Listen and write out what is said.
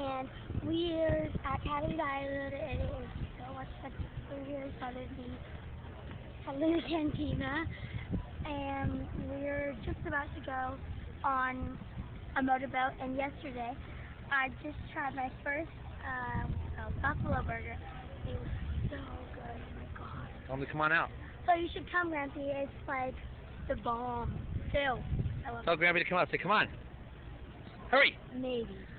and we're at Cabin Island, and it is so much fun. We're here inside of the cantina, and we're just about to go on a motorboat. And yesterday, I just tried my first buffalo burger. It was so good. Oh my god. Tell them to come on out. So you should come, Grampy. It's like the bomb. Still, I love Tell Grampy to come out. Say, come on. Hurry. it. Maybe.